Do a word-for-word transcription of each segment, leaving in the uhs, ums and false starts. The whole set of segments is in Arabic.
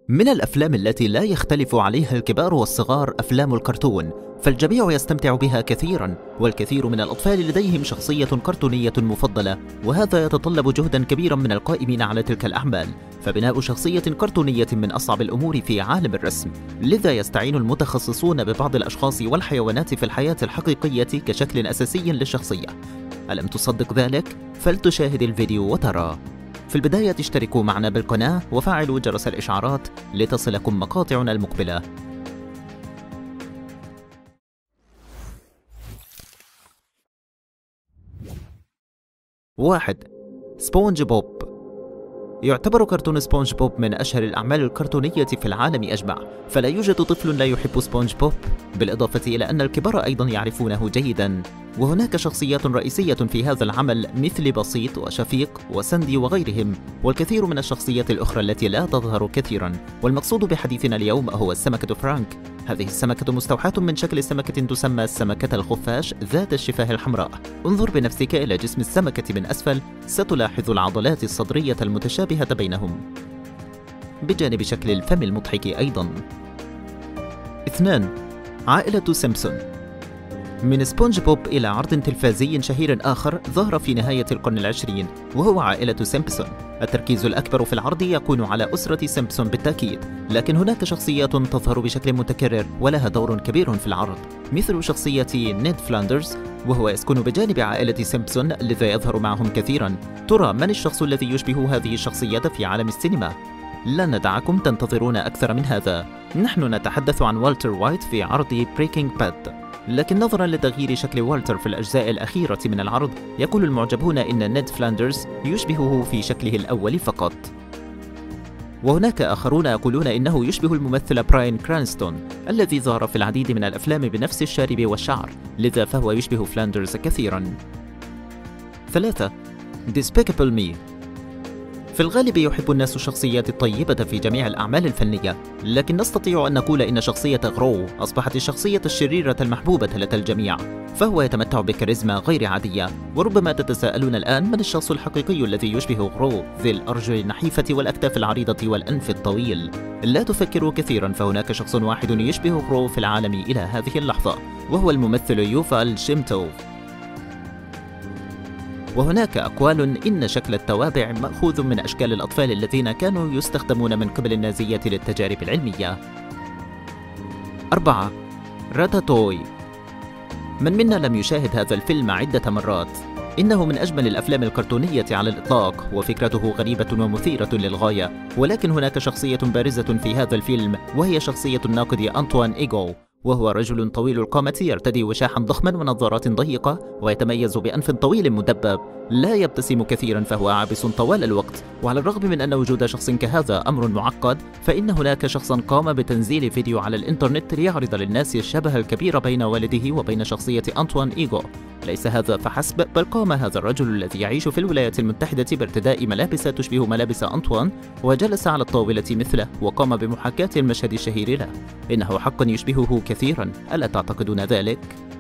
من الأفلام التي لا يختلف عليها الكبار والصغار أفلام الكرتون، فالجميع يستمتع بها كثيرا، والكثير من الأطفال لديهم شخصية كرتونية مفضلة، وهذا يتطلب جهدا كبيرا من القائمين على تلك الأعمال، فبناء شخصية كرتونية من أصعب الأمور في عالم الرسم، لذا يستعين المتخصصون ببعض الأشخاص والحيوانات في الحياة الحقيقية كشكل أساسي للشخصية. ألم تصدق ذلك؟ فلتشاهد الفيديو وترى. في البداية اشتركوا معنا بالقناة وفعلوا جرس الإشعارات لتصلكم مقاطعنا المقبلة. واحد. سبونج بوب. يعتبر كرتون سبونج بوب من أشهر الأعمال الكرتونية في العالم أجمع، فلا يوجد طفل لا يحب سبونج بوب، بالإضافة إلى أن الكبار أيضا يعرفونه جيدا. وهناك شخصيات رئيسية في هذا العمل مثل بسيط وشفيق وساندي وغيرهم، والكثير من الشخصيات الأخرى التي لا تظهر كثيرا. والمقصود بحديثنا اليوم هو السمكة فرانك. هذه السمكة مستوحاة من شكل سمكة تسمى السمكة الخفاش ذات الشفاه الحمراء. انظر بنفسك إلى جسم السمكة من أسفل، ستلاحظ العضلات الصدرية المتشابهة بينهم، بجانب شكل الفم المضحك أيضا. اثنان. عائلة سيمبسون. من سبونج بوب إلى عرض تلفزيي شهير آخر ظهر في نهاية القرن العشرين، وهو عائلة سيمبسون. التركيز الأكبر في العرض يكون على أسرة سيمبسون بالتأكيد، لكن هناك شخصيات تظهر بشكل متكرر ولها دور كبير في العرض، مثل شخصية نيد فلاندرز، وهو يسكن بجانب عائلة سيمبسون لذا يظهر معهم كثيرا. ترى من الشخص الذي يشبه هذه الشخصية في عالم السينما؟ لن ندعكم تنتظرون أكثر من هذا. نحن نتحدث عن والتر وايت في عرض بريكنج باد، لكن نظرا لتغيير شكل والتر في الأجزاء الأخيرة من العرض، يقول المعجبون إن نيد فلاندرز يشبهه في شكله الأول فقط. وهناك آخرون يقولون إنه يشبه الممثل براين كرانستون الذي ظهر في العديد من الأفلام بنفس الشارب والشعر، لذا فهو يشبه فلاندرز كثيرا. ثلاثة. Despicable Me. في الغالب يحب الناس الشخصيات الطيبة في جميع الأعمال الفنية، لكن نستطيع أن نقول إن شخصية غرو أصبحت الشخصية الشريرة المحبوبة لدى الجميع، فهو يتمتع بكاريزما غير عادية. وربما تتساءلون الآن من الشخص الحقيقي الذي يشبه غرو ذي الأرجل النحيفة والأكتاف العريضة والأنف الطويل؟ لا تفكروا كثيرا، فهناك شخص واحد يشبه غرو في العالم إلى هذه اللحظة، وهو الممثل يوفال شيمتوف. وهناك أقوال إن شكل التوابع مأخوذ من أشكال الأطفال الذين كانوا يستخدمون من قبل النازية للتجارب العلمية. أربعة. راتاتوي. من منا لم يشاهد هذا الفيلم عدة مرات؟ إنه من أجمل الأفلام الكرتونية على الإطلاق، وفكرته غريبة ومثيرة للغاية، ولكن هناك شخصية بارزة في هذا الفيلم، وهي شخصية الناقد أنطوان إيغو، وهو رجل طويل القامة يرتدي وشاحا ضخما ونظارات ضيقة، ويتميز بأنف طويل مدبب، لا يبتسم كثيرا فهو عابس طوال الوقت. وعلى الرغم من أن وجود شخص كهذا أمر معقد، فإن هناك شخصا قام بتنزيل فيديو على الإنترنت ليعرض للناس الشبه الكبير بين والده وبين شخصية أنطوان إيغو. ليس هذا فحسب، بل قام هذا الرجل الذي يعيش في الولايات المتحدة بارتداء ملابس تشبه ملابس أنطوان، وجلس على الطاولة مثله، وقام بمحاكاة المشهد الشهير له. إنه حقا يشبهه كثيرا، ألا تعتقدون ذلك؟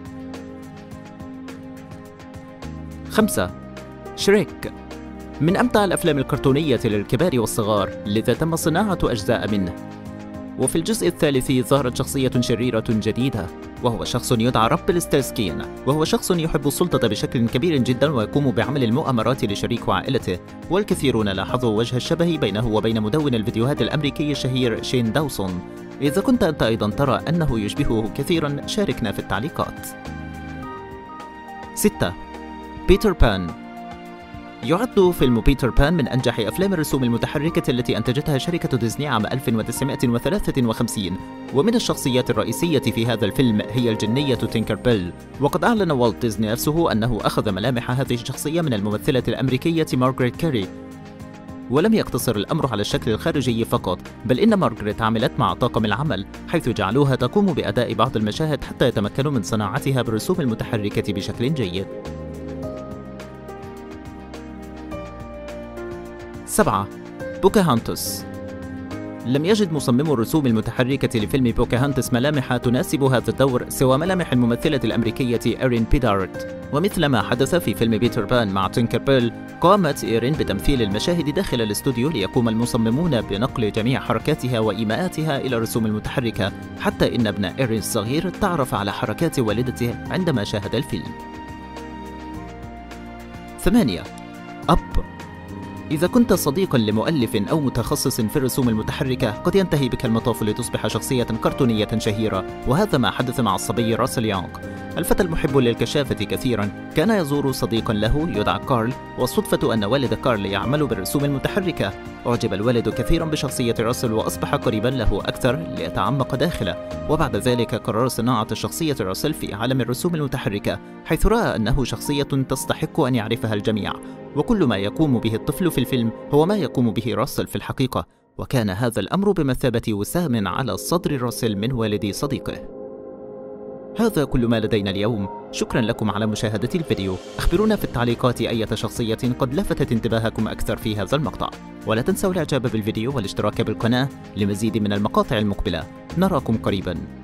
خمسة. شريك. من أمتع الأفلام الكرتونية للكبار والصغار، لذا تم صناعة أجزاء منه. وفي الجزء الثالث ظهرت شخصية شريرة جديدة، وهو شخص يدعى رامبلستلسكين، وهو شخص يحب السلطة بشكل كبير جدا ويقوم بعمل المؤامرات لشريك وعائلته. والكثيرون لاحظوا وجه الشبه بينه وبين مدون الفيديوهات الأمريكي الشهير شين داوسون. إذا كنت أنت أيضا ترى أنه يشبهه كثيرا، شاركنا في التعليقات. ستة. بيتر بان. يعد فيلم بيتر بان من أنجح أفلام الرسوم المتحركة التي أنتجتها شركة ديزني عام ألف وتسعمائة وثلاثة وخمسين، ومن الشخصيات الرئيسية في هذا الفيلم هي الجنية تينكر بيل. وقد أعلن والت ديزني نفسه أنه أخذ ملامح هذه الشخصية من الممثلة الأمريكية مارغريت كاري. ولم يقتصر الأمر على الشكل الخارجي فقط، بل إن مارغريت عملت مع طاقم العمل، حيث جعلوها تقوم بأداء بعض المشاهد حتى يتمكنوا من صناعتها بالرسوم المتحركة بشكل جيد. سبعة. بوكاهونتس. لم يجد مصمم الرسوم المتحركة لفيلم بوكاهانتس ملامح تناسب هذا الدور سوى ملامح الممثلة الأمريكية إيرين بيدارت. ومثل ما حدث في فيلم بيتر بان مع تينكر بيل، قامت إيرين بتمثيل المشاهد داخل الاستوديو ليقوم المصممون بنقل جميع حركاتها وإيماءاتها إلى الرسوم المتحركة، حتى إن ابن إيرين الصغير تعرف على حركات والدته عندما شاهد الفيلم. ثمانية. أب. إذا كنت صديقاً لمؤلف أو متخصص في الرسوم المتحركة، قد ينتهي بك المطاف لتصبح شخصية كرتونية شهيرة، وهذا ما حدث مع الصبي راسل يونغ. الفتى المحب للكشافة كثيراً كان يزور صديقاً له يدعى كارل، والصدفة أن والد كارل يعمل بالرسوم المتحركة. أعجب الوالد كثيراً بشخصية راسل وأصبح قريباً له أكثر ليتعمق داخله، وبعد ذلك قرر صناعة شخصية راسل في عالم الرسوم المتحركة، حيث رأى أنه شخصية تستحق أن يعرفها الجميع، وكل ما يقوم به الطفل في الفيلم هو ما يقوم به راسل في الحقيقة، وكان هذا الأمر بمثابة وسام على صدر راسل من والد صديقه. هذا كل ما لدينا اليوم، شكرا لكم على مشاهدة الفيديو. أخبرونا في التعليقات أي شخصية قد لفتت انتباهكم أكثر في هذا المقطع، ولا تنسوا الإعجاب بالفيديو والاشتراك بالقناة لمزيد من المقاطع المقبلة. نراكم قريبا.